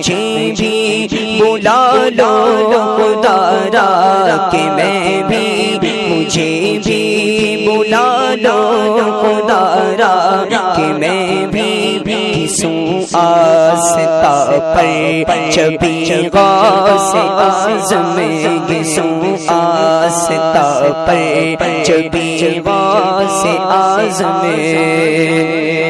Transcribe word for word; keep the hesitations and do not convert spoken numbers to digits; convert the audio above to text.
मुझे भी बुला लो खुदारा के मैं भी, मुझे भी बुला लो खुदारा के मैं भी घिसूं आस्ता पर चबी गौस आज़म घिसूं आस्ता पर चबी गौस आज़म।